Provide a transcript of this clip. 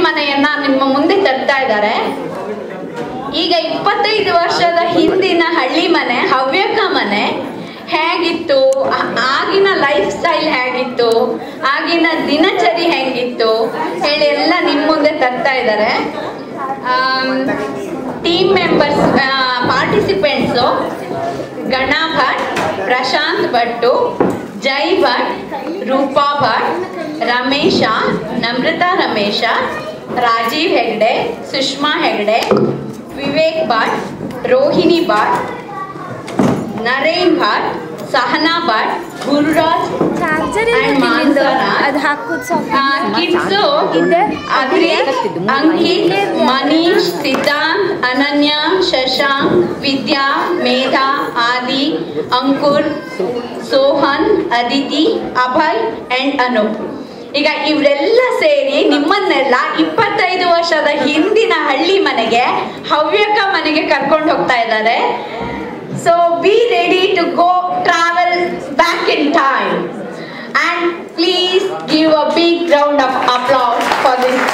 ಮನೆಯನ್ನ ನಿಮ್ಮ ಮುಂದೆ ತರ್ತಾ ಇದ್ದಾರೆ. ಈಗ 25 ವರ್ಷದ ಹಿಂದಿನ ಹಳ್ಳಿ ಮನೆ ಹವ್ಯಕ ಮನೆ ಹೇಗಿತ್ತು, ಆಗಿನ ಲೈಫ್ ಸ್ಟೈಲ್ ಹೇಗಿತ್ತು, ಆಗಿನ ದಿನಚರಿ ಹೇಗಿತ್ತು ಹೇಳಿ ಎಲ್ಲ ನಿಮ್ಮ ಮುಂದೆ ತರ್ತಾ ಇದ್ದಾರೆ. Team members participants Gana Bhat, Prashant Bhat, Jai Bhat, Rupa Bhat, Ramesh, Namrata Ramesh, Rajeev Hegde, Sushma Hegde, Vivek Bhat, Rohini Bhat, Naren Bhat, Sahana Bhat, Gururaj and Mansara. Kids Adrik, Ankit, Manish, Siddhant, Ananya, Shashank, Vidya, Medha, Adi, Ankur, Sohan, Aditi, Abhay and Anup. ಈಗ ಇವರೆಲ್ಲ ಸೇರಿ ನಿಮ್ಮನ್ನೆಲ್ಲ 25 ವರ್ಷದ ಹಿಂದಿನ ಹಳ್ಳಿ ಮನೆಗೆ, ಹವ್ಯಕ ಮನೆಗೆ ಕರ್ಕೊಂಡು ಹೋಗ್ತಾ ಇದ್ದಾರೆ. So be ready to go travel back in time, and please give a big round of applause for this